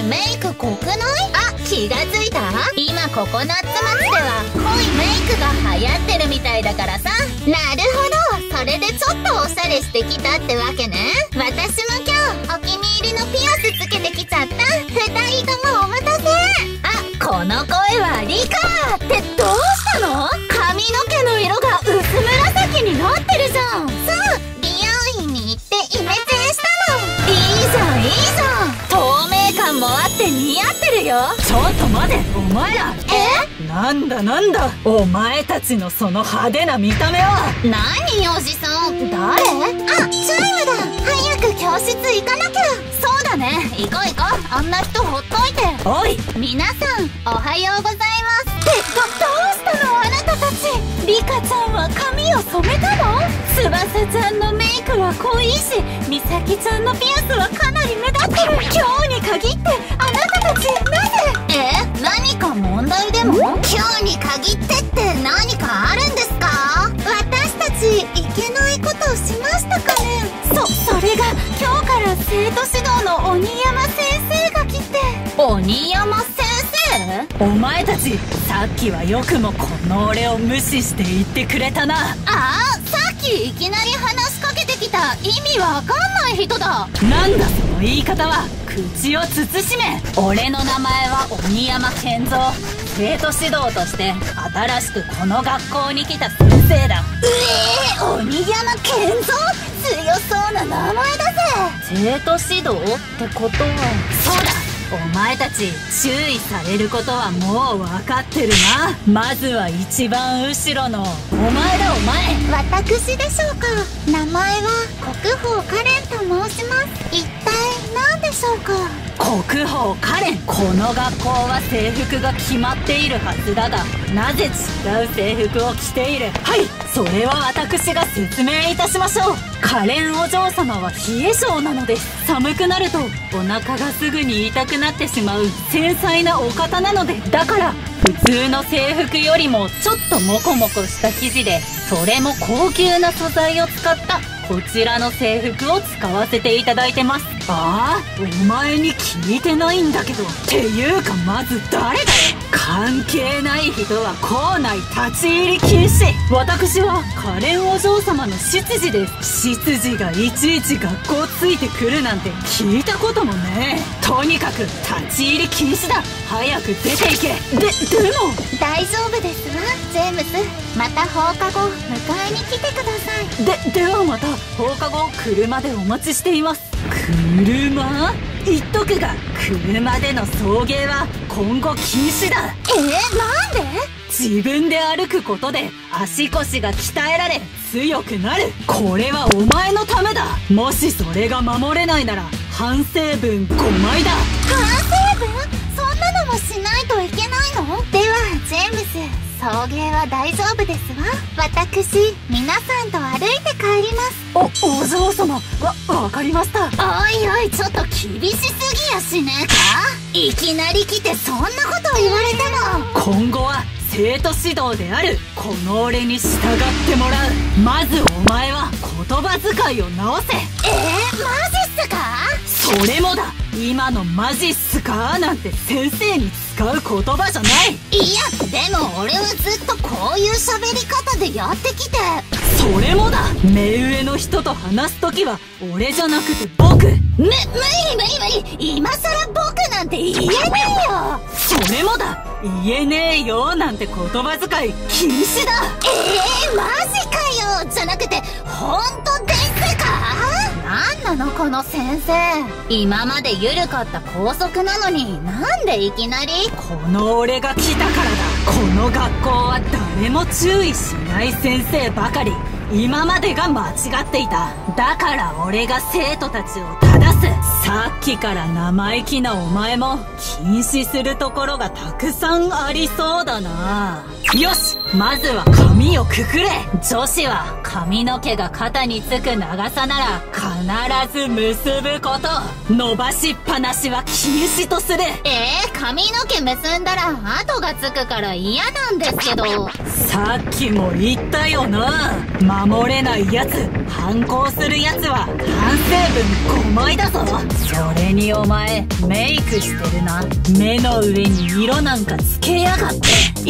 メイク濃くない？あ、気がついた？今ココナッツ町では濃いメイクが流行ってるみたいだからさ。なるほど、それでちょっとおしゃれしてきたってわけね。私も今日お気に入りのピアスつけてきちゃった。2人ともお待たせ。あ、この声はリカってどうしたの？髪の毛の色が薄紫になってるじゃん。そう、美容院に行ってイメチェンしたの。いいじゃんいいじゃん、透明感もあって似合ってるよ。 ちょっと待て、お前ら。なんだなんだ、お前たちのその派手な見た目は。 何おじさん、誰？あ、チャイムだ。早く教室行かなきゃ。そうだね、行こう行こう。あんな人ほっといて。 おい、 皆さんおはようございます。どうしたのあなたたち。リカちゃんは髪を染めたの？翼ちゃんのメイクは濃いし、ミサキちゃんのピアスはかなり目立ってる。今日に限ってあなたたちなぜ？何か問題でも？今日に限ってって何かあるんですか？私たちいけないことをしましたかね？それが今日から生徒指導の鬼山先生が来て。鬼山先生？ お前たち、さっきはよくもこの俺を無視して言ってくれたな。 ああ、さっきいきなり話しかけてきた意味わかんない人だ。 なんだその言い方は。口を慎め。俺の名前は鬼山健三。生徒指導として新しくこの学校に来た先生だ。 鬼山健三？強そうな名前だぜ。 生徒指導ってことは。そうだ、お前たち注意されることはもう分かってるな。まずは一番後ろのお前だ。お前、 私でしょうか？名前は国宝カレンと申します。一体何でしょうか？ 国宝カレン。この学校は制服が決まっているはずだが、なぜ違う制服を着ている？はい、それは私が説明いたしましょう。カレンお嬢様は冷え性なのです。寒くなるとお腹がすぐに痛くなってしまう繊細なお方なので、だから普通の制服よりもちょっとモコモコした生地で、それも高級な素材を使ったこちらの制服を使わせていただいてます。ああ、お前に聞いてないんだけど。っていうかまず誰だよ。関係ない人は校内立ち入り禁止。私はカレンお嬢様の執事です。執事がいちいち学校ついてくるなんて聞いたこともねえ。とにかく立ち入り禁止だ。早く出ていけ。でも大丈夫ですわ、ジェームス。また放課後迎えに来てください。 ではまた放課後車でお待ちしています。車？言っとくが、車での送迎は今後禁止だ。 なんで？ 自分で歩くことで足腰が鍛えられ強くなる。これはお前のためだ。もしそれが守れないなら反省文5枚だ。 反省文？そんなのもしないといけないの？ではジェームス、送迎は大丈夫ですわ。私、皆さんと歩いて帰ります。 お嬢様、わかりました。 おいおい、ちょっと厳しすぎやしねえか？いきなり来てそんなこと言われても。 今後は生徒指導であるこの俺に従ってもらう。まずお前は言葉遣いを直せ。 マジっすか？ それもだ。今のマジっすかなんて先生に使う言葉じゃない。 いや、でも俺はずっとこういう喋り方でやってきて。 それもだ。目上の人と話すときは俺じゃなくて僕。 無理今さら僕なんて言えねえよ。 それもだ。言えねえよなんて言葉遣い禁止だ。 マジかよじゃなくて本当ですか？なんなのこの先生。今まで緩かった校則なのになんでいきなり？ この俺が来たからだ。この学校は誰も注意しない先生ばかり。今までが間違っていた。だから俺が生徒たちを正す。さっきから生意気なお前も禁止するところがたくさんありそうだな。よし、まずは髪をくくれ。女子は髪の毛が肩につく長さなら必ず結ぶこと。伸ばしっぱなしは禁止とする。 髪の毛結んだら跡がつくから嫌なんですけど。 さっきも言ったよな。守れないやつ、反抗するやつは反省文5枚いだぞ。それにお前メイクしてるな。目の上に色なんかつけやがって。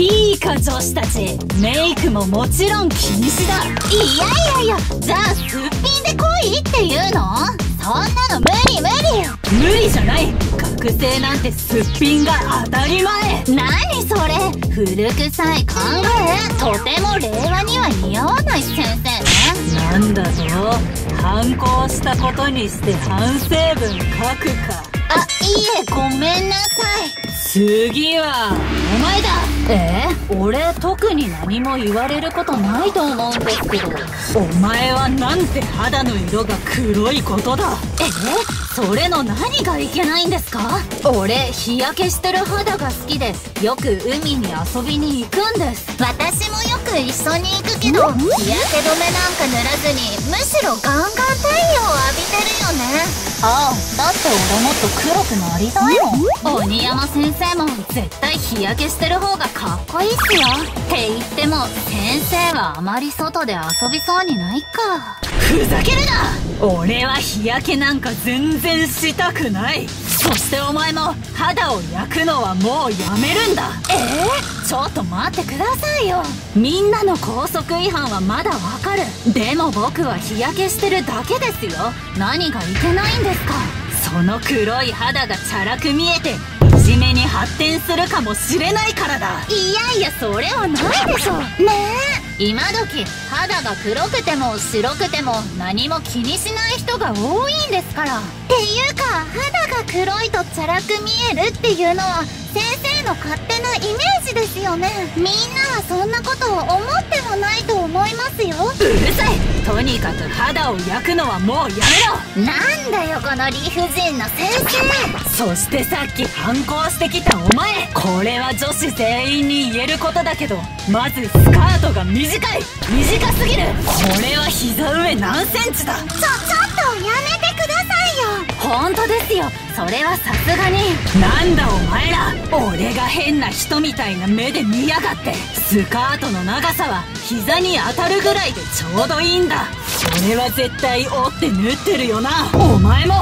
いいか女子たち、メイクももちろん禁止だ。 いやじゃあすっぴんで来いっていうの？そんなの無理。 無理じゃない。学生なんてすっぴんが当たり前。 何それ、古臭い考え。とても令和には似合わない先生ね。 なんだぞ、反抗したことにして反省文書くか。 あ、いえ、ごめんなさい。 次はお前だ。俺特に何も言われることないと思うんですけど、お前はなんて肌の色が黒いことだ。それの何がいけないんですか？俺日焼けしてる肌が好きでよく海に遊びに行くんです。 私もよく一緒に行くけど、日焼け止めなんか塗らずにむしろガンガン太陽を浴びてるよね。 ああ、だって俺もっと黒くなりたいもん。 鬼山先生も絶対日焼けしてる方がかっこいいっすよ。って言っても先生はあまり外で遊びそうにないか。 ふざけるな。俺は日焼けなんか全然したくない。そしてお前も肌を焼くのはもうやめるんだ。 ちょっと待ってくださいよ。 みんなの校則違反はまだわかる。でも僕は日焼けしてるだけですよ。何がいけないんですか？その黒い肌がチャラく見えていじめに発展するかもしれないからだ。 いやそれはないでしょ。ねえ、今時肌が黒くても白くても何も気にしない人が多いんですから。っていうか、肌が黒いとチャラく見えるっていうのは先生の勝手なイメージですよね。みんなはそんなことを思ってもないと思いますよ。 うるさい。とにかく肌を焼くのはもうやめろ。 なんだよこの理不尽な先生。 そしてさっき反抗してきたお前、これは女子全員に言えることだけど、まずスカートが短すぎる。これは膝上何センチだ。 ちょっとやめてくださいよ。 本当ですよ、それはさすがに。なんだお前ら、俺が変な人みたいな目で見やがって。スカートの長さは膝に当たるぐらいでちょうどいいんだ。それは絶対折って縫ってるよな。お前は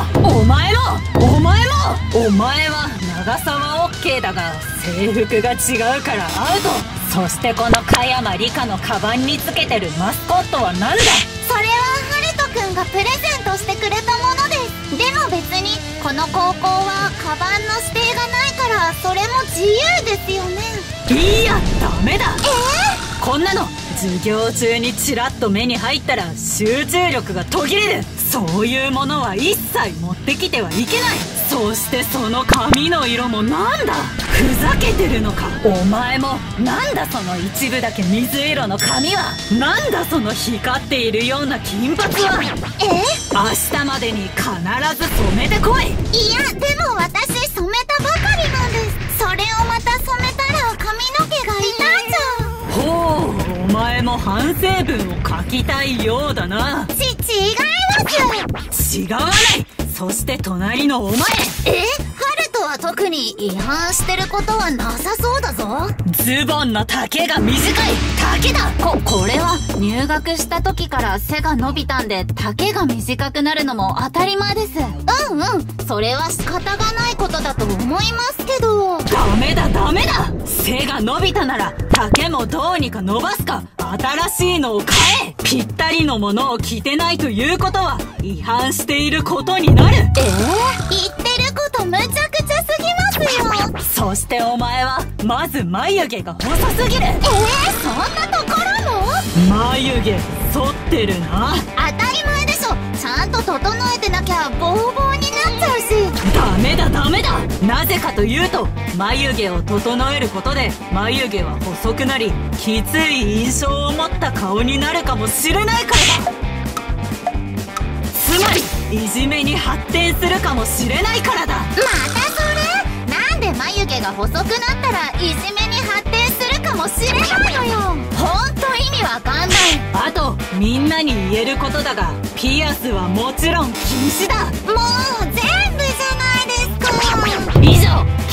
長さは OK だが制服が違うからアウト。そしてこの香山理香のカバンにつけてるマスコットは何だ？ それはハルトくんがプレゼントしてくれたものです。でも別にこの高校はカバンの指定がないからそれも自由ですよね。 いやダメだ。こんなの授業中にチラッと目に入ったら集中力が途切れる。そういうものは一切持ってきてはいけない。そしてその髪の色もなんだ、ふざけてるのか。お前もなんだその一部だけ水色の髪は。なんだその光っているような金髪は。明日までに必ず染めてこい。 いやでも私染めたばかりなんです。それをまた染めたら髪の毛が傷んじゃう。 ほう、お前も反省文を書きたいようだな。 違います。 違わない。そして隣のお前。 ハルトは特に違反してることはなさそうだぞ。 ズボンの丈が短い。丈だ。これは入学した時から背が伸びたんで丈が短くなるのも当たり前です。 それは仕方がないことだと思いますけど。 ダメだ。背が伸びたなら丈もどうにか伸ばすか新しいのを買え。ぴったりのものを着てないということは違反していることになる。 言ってることむちゃくちゃすぎますよ。 そしてお前はまず眉毛が細すぎる。 そんなところも？ 眉毛剃ってるな。 当たり前でしょ。ちゃんと整えてなきゃボーボーになっちゃうし。 ダメだ。なぜかというと眉毛を整えることで眉毛は細くなりきつい印象を持った顔になるかもしれないからだ。つまりいじめに発展するかもしれないからだ。 またそれ？なんで眉毛が細くなったらいじめに発展するかもしれないのよ。ほんと意味わかんない。 あとみんなに言えることだがピアスはもちろん禁止だ。 もう全部じゃないですか。 以上、今日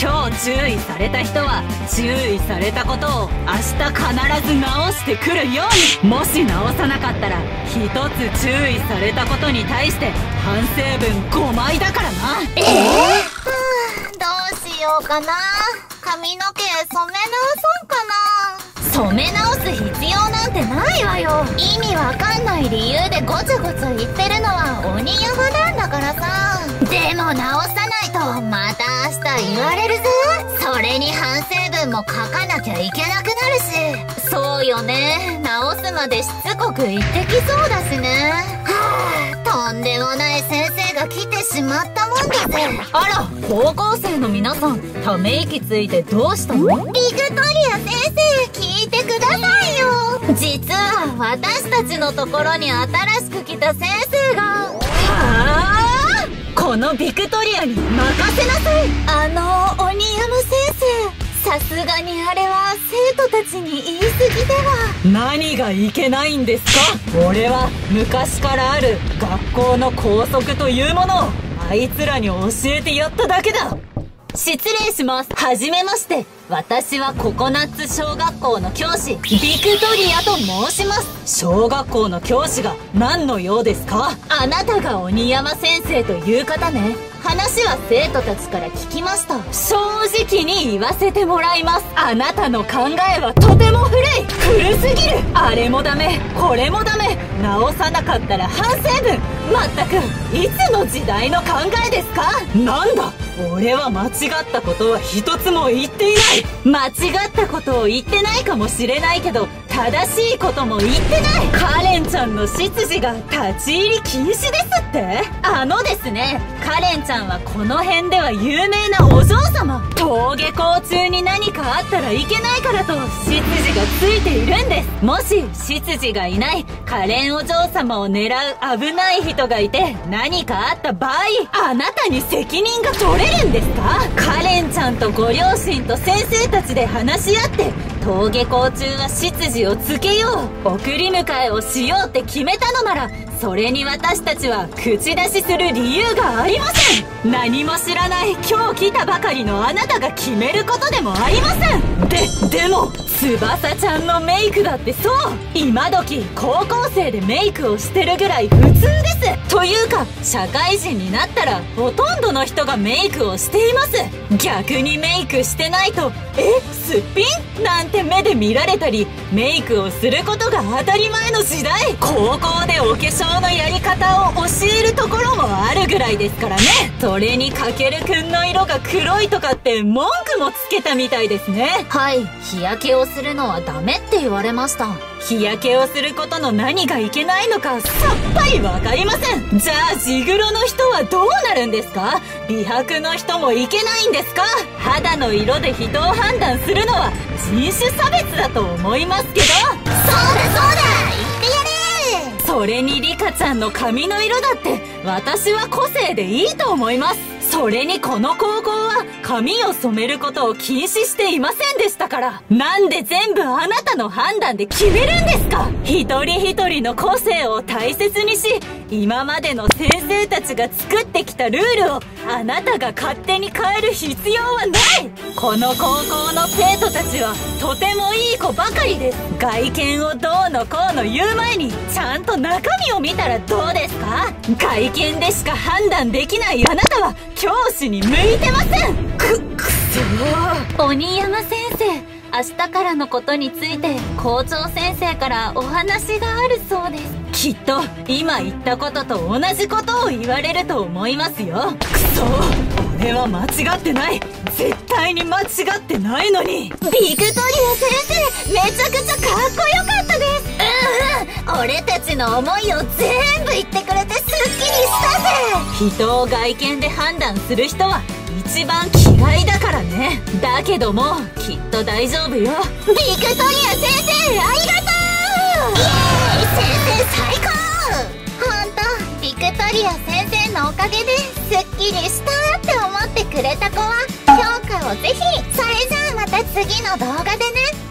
注意された人は注意されたことを明日必ず直してくるように。もし直さなかったら一つ注意されたことに対して反省文5枚だからな。 どうしようかな。髪の毛染め直そうかな。染め直す必要なんてないわよ。意味わかんない理由でごちょごちょ言ってるのは鬼山なんだからさ。でも直さないとまた明日言われるぞ。それに反省文も書かなきゃいけなくなるし。そうよね、直すまでしつこく言ってきそうだしね。とんでもない先生が来てしまったもんだぜ。 あら、高校生の皆さん、ため息ついてどうしたの？ ビクトリア先生、聞いてくださいよ。実は私たちのところに新しく来た先生が。 はあ、このビクトリアに任せなさい。 鬼山先生、さすがにあれは生徒たちに言い過ぎでは。 何がいけないんですか？俺は昔からある学校の校則というものをあいつらに教えてやっただけだ。失礼します。はじめまして。私はココナッツ小学校の教師、ビクトリアと申します。小学校の教師が何の用ですか？ あなたが鬼山先生という方ね。話は生徒たちから聞きました。 正直に言わせてもらいます。あなたの考えはとても古すぎる。あれもダメ、これもダメ。直さなかったら反省文。まったく、いつの時代の考えですか？なんだ、俺は間違ったことは一つも言っていない。間違ったことを言ってないかもしれないけど、正しいことも言ってない。カレンちゃんの執事が立ち入り禁止ですって？ですね、カレンちゃんはこの辺では有名なお嬢様。登下校中に何かあったらいけないからと執事がついているんです。もし執事がいないカレンお嬢様を狙う危ない人がいて何かあった場合、あなたに責任が取れるんですか？カレンちゃんとご両親と先生たちで話し合って登下校中は執事をつけよう、送り迎えをしようって決めたのなら、それに私たちは口出しする理由がありません。何も知らない今日来たばかりのあなたが決めることでもありません。でも翼ちゃんのメイクだってそう、今時高校生でメイクをしてるぐらい普通です。というか社会人になったらほとんどの人がメイクをしています。逆にメイクしてないとすっぴんなんて目で見られたり、メイクをすることが当たり前の時代。高校でお化粧のやり方を教えるところもあるぐらいですからね。それにかけるくんの色が黒いとかって文句もつけたみたいですね。 はい、日焼けをするのはダメって言われました。 日焼けをすることの何がいけないのかさっぱりわかりません。じゃあジグロの人はどうなるんですか？美白の人もいけないんですか？肌の色で人を判断するのは人種差別だと思いますけど。 そうだ言ってやれ。 それにリカちゃんの髪の色だって私は個性でいいと思います。それにこの高校は髪を染めることを禁止していませんでしたから、なんで全部あなたの判断で決めるんですか？一人一人の個性を大切にし、今までの先生たちが作ってきたルールをあなたが勝手に変える必要はない。この高校の生徒たちはとてもいい子ばかりです。外見をどうのこうの言う前にちゃんと中身を見たらどうですか？外見でしか判断できないあなたは教師に向いてません。くそー。 鬼山先生、明日からのことについて校長先生からお話があるそうです。 きっと今言ったことと同じことを言われると思いますよ。くそー、俺は間違ってない。絶対に間違ってないのに。 ビクトリア先生、めちゃくちゃかっこよかったです。俺たちの思いを全部言ってくれてすっきりしたぜ。 人を外見で判断する人は一番嫌いだからね。だけどもきっと大丈夫よ。 ビクトリア先生、ありがとう。イエーイ、先生最高。ほんとビクトリア先生のおかげですっきりしたって思ってくれた子は評価をぜひ。それじゃあまた次の動画でね。